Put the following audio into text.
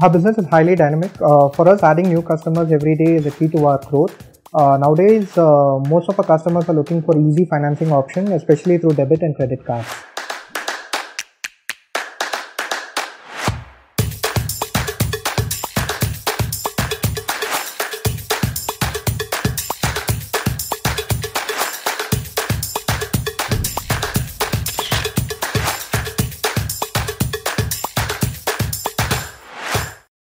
Our business is highly dynamic. For us, adding new customers every day is a key to our growth. Nowadays, most of our customers are looking for easy financing options, especially through debit and credit cards.